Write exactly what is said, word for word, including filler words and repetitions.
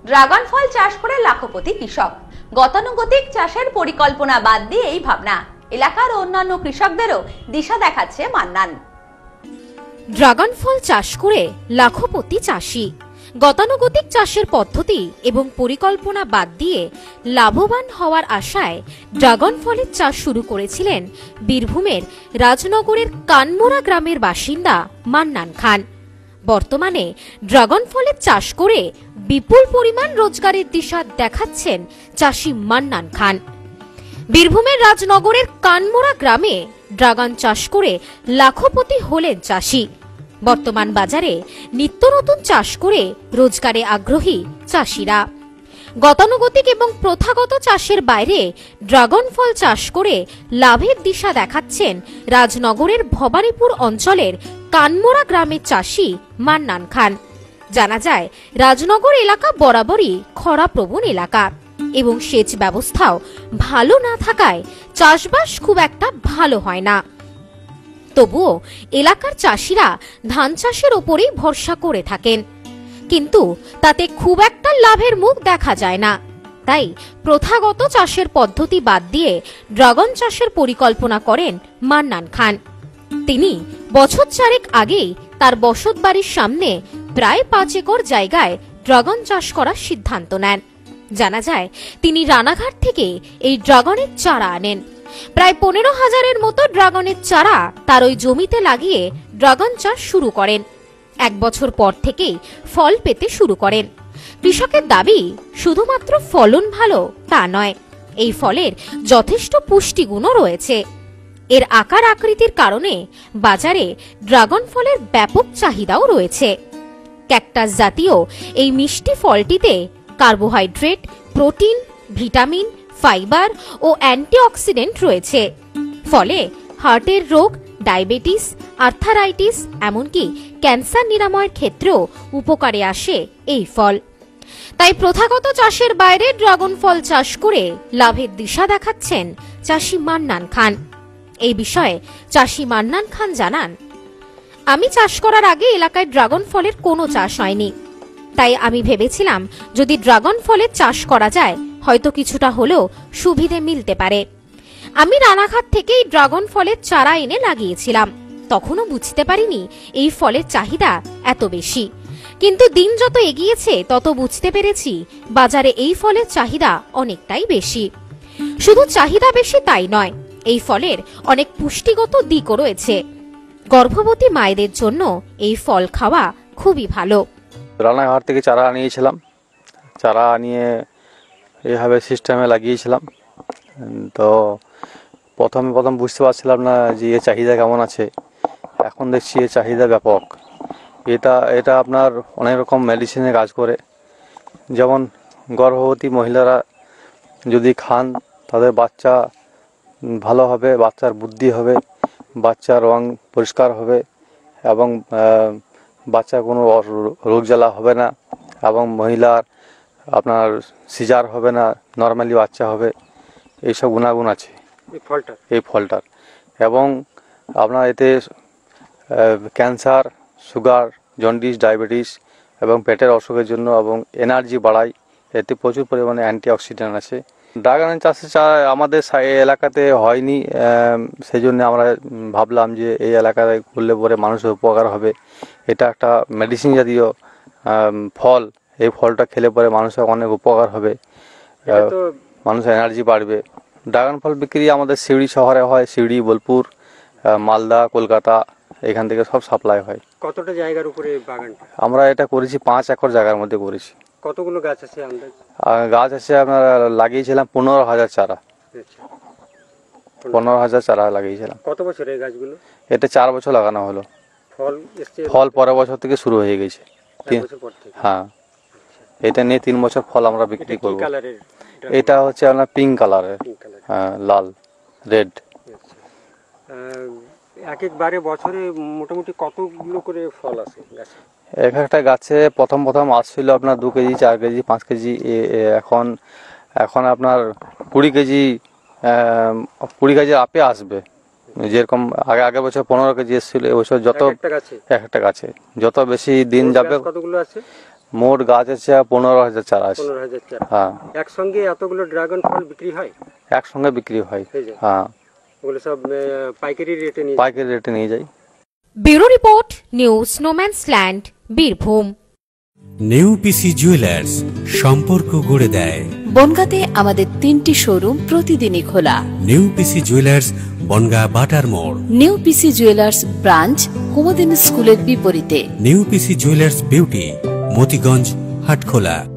Dragon ফল চাষ করে লাখপতি কৃষক। গতানুগতিক চাষের পরিকল্পনা বাদ দিয়ে এই ভাবনা এলাকার অন্যান্য কৃষকদেরও দিশা দেখাচ্ছে মান্নান। ড্রাগন ফল চাষ করে লাখপতি চাষি। গতানুগতিক চাষের পদ্ধতি এবং পরিকল্পনা বাদ দিয়ে লাভবান হওয়ার আশায় ড্রাগন ফলের চাষ শুরু করেছিলেন বীরভূমের রাজনগরের কানমোড়া গ্রামের বাসিন্দা মান্নান খান। বর্তমানে ড্রাগন ফলের চাষ করে বিপুল পরিমাণ রোজগারের দিশা দেখাচ্ছেন চাষি মান্নান খান। বীরভূমের রাজনগরের কানমোড়া গ্রামে ড্রাগন চাষ করে লাখপতি হলেন চাষি। বর্তমান বাজারে নিত্য নতুন চাষ করে রোজগারে আগ্রহী চাষিরা। গতানুগতিক এবং প্রথাগত চাষের বাইরে ড্রাগন ফল চাষ করে লাভের দিশা দেখাচ্ছেন রাজনগরের ভবানীপুর অঞ্চলের কানমোড়া গ্রামের চাষি মান্নান খান। জানা যায়, রাজনগর এলাকা বরাবরই খরাপ্রবণ এলাকা এবং সেচ ব্যবস্থাও ভালো না থাকায় চাষবাস খুব একটা ভালো হয় না। তবুও এলাকার চাষিরা ধান চাষের ওপরেই ভরসা করে থাকেন, কিন্তু তাতে খুব একটা লাভের মুখ দেখা যায় না। তাই প্রথাগত চাষের পদ্ধতি বাদ দিয়ে ড্রাগন চাষের পরিকল্পনা করেন মান্নান খান। তিনি বছর চারেক আগেই তার বসত বাড়ির সামনে প্রায় পাঁচ একর জায়গায় ড্রাগন চাষ করার সিদ্ধান্ত নেন। জানা যায়, তিনি রানাঘাট থেকে এই ড্রাগনের চারা আনেন। প্রায় পনেরো হাজারের মতো ড্রাগনের চারা তার ওই জমিতে লাগিয়ে ড্রাগন চাষ শুরু করেন। এক বছর পর থেকেই ফল পেতে শুরু করেন। কৃষকের দাবি, শুধুমাত্র ফলন ভালো তা নয়, এই ফলের যথেষ্ট পুষ্টিগুণও রয়েছে। এর আকার আকৃতির কারণে বাজারে ড্রাগন ফলের ব্যাপক চাহিদাও রয়েছে। ক্যাকটাস জাতীয় এই মিষ্টি ফলটিতে কার্বোহাইড্রেট, প্রোটিন, ভিটামিন, ফাইবার ও অ্যান্টিঅক্সিডেন্ট রয়েছে। ফলে হার্টের রোগ, ডায়াবেটিস, আর্থারাইটিস এমনকি ক্যান্সার নিরাময়ের ক্ষেত্রেও উপকারে আসে এই ফল। তাই প্রথাগত চাষের বাইরে ড্রাগন ফল চাষ করে লাভের দিশা দেখাচ্ছেন চাষি মান্নান খান। এই বিষয়ে চাষি মান্নান খান জানান, আমি চাষ করার আগে এলাকায় ড্রাগন ফলের কোনো চাষ হয়নি। তাই আমি ভেবেছিলাম যদি ড্রাগন ফলের চাষ করা যায় হয়তো কিছুটা হলেও সুবিধে মিলতে পারে। আমি রানাঘাট থেকেই ড্রাগন ফলের চারা এনে লাগিয়েছিলাম। তখনও বুঝতে পারিনি এই ফলের চাহিদা এত বেশি, কিন্তু দিন যত এগিয়েছে তত বুঝতে পেরেছি বাজারে এই ফলের চাহিদা অনেকটাই বেশি। শুধু চাহিদা বেশি তাই নয়, এই ফলের অনেক পুষ্টিগত দিকও রয়েছে। গর্ভবতী মায়েদের জন্য এই ফল খাওয়া খুবই ভালো। রানাঘাট থেকে চারা আনিয়েছিলাম, চারা নিয়ে এইভাবে সিস্টেমে লাগিয়েছিলাম। তো প্রথমে প্রথম বুঝতে পারছিলাম না যে এর চাহিদা কেমন আছে। এখন দেখছি এর চাহিদা ব্যাপক। এটা এটা আপনার অনেক রকম মেডিসিনে কাজ করে। যেমন গর্ভবতী মহিলারা যদি খান তাদের বাচ্চা ভালো হবে, বাচ্চার বুদ্ধি হবে, বাচ্চার রং পরিষ্কার হবে এবং বাচ্চার কোনো রোগ জ্বালা হবে না এবং মহিলার আপনার সিজার হবে না, নর্মালি বাচ্চা হবে। এইসব গুণাগুণ আছে এই ফলটার এই ফলটার এবং আপনার এতে ক্যান্সার, সুগার, জন্ডিস, ডায়াবেটিস এবং পেটের অসুখের জন্য এবং এনার্জি বাড়ায়। এতে প্রচুর পরিমাণে অ্যান্টিঅক্সিডেন্ট আছে। ড্রাগন চাষের চা আমাদের এলাকাতে হয়নি, সেই জন্য আমরা ভাবলাম যে এই এলাকায় করলে পরে মানুষের উপকার হবে। এটা একটা মেডিসিন জাতীয় ফল। এই ফলটা খেলে পরে মানুষের অনেক উপকার হবে, মানুষের এনার্জি বাড়বে। ড্রাগন ফল বিক্রি আমাদের সিউড়ি শহরে হয়, সিউড়ি, বোলপুর, মালদা, কলকাতা, এখান থেকে সব সাপ্লাই হয়। কতটা জায়গার উপরে বাগানটা? আমরা এটা করেছি পাঁচ একর জায়গার মধ্যে করেছি। কতগুলো গাছ আছে আন্দাজ? গাছ আছে আপনার লাগিয়েছিলাম পনেরো হাজার চারা। পনেরো হাজার চারা লাগিয়েছিলাম। কত বছর এই গাছগুলো? এটা চার বছর লাগানো হলো। ফল ফল পরের বছর থেকে শুরু হয়ে গেছে। হ্যাঁ, এটা নিয়ে তিন বছর ফল আমরা বিক্রি করব। এটা হচ্ছে আপনার পিঙ্ক কালারের, হ্যাঁ, লাল, রেড। এক একবারে বছরে মোটামুটি কতগুলো করে ফল আসে গাছে? এক একটা গাছে প্রথম প্রথম আসছিল আপনার দু কেজি, চার কেজি, পাঁচ কেজি। এখন এখন আপনার কুড়ি কেজি কুড়ি কেজি আপে আসবে। যেরকম আগে আগের বছর পনেরো কেজি এসেছিল, এবছর যত এক একটা গাছে যত বেশি দিন যাবে। কতগুলো আছে? মোট গাছ আছে পনেরো হাজার চারা আছে। পনেরো হাজার চারা। হ্যাঁ, একসঙ্গে এতগুলো ড্রাগন ফল বিক্রি হয়? একসঙ্গে বিক্রি হয়। হয়ে যায়। হ্যাঁ, ওগুলো সব আহ, পাইকারি রেটে নিয়ে পাইকারি রেটে নিয়ে যাই। ব্যুরো রিপোর্ট, নিউজ স্নোম্যান্সল্যান্ড, বীরভূম। নিউ পিসি জুয়েলার্স, সম্পর্ক গড়ে দেয়। বনগাঁতে আমাদের তিনটি শোরুম প্রতিদিনই খোলা। নিউ পিসি জুয়েলার্স, বনগাঁ বাটার মোড়। New PC jewellers branch Kumudini স্কুলের বিপরীতে। New PC jewellers beauty, Motiganj, Hatkhola.